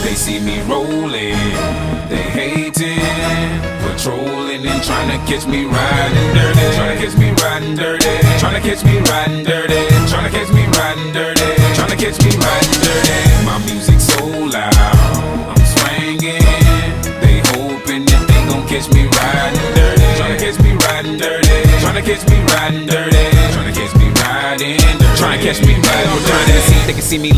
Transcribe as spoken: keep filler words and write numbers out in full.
They see me rolling, they hating, patrolling and trying to catch me riding dirty. Trying to catch me riding dirty. Trying to catch me riding dirty. Trying to catch me riding dirty. Trying to catch me riding dirty. My music so loud, I'm swinging. They hoping that they gon' catch me riding dirty. Trying to catch me riding dirty. Trying to catch me riding dirty. Trying to catch me riding dirty. Trying to catch me riding dirty. They can see me.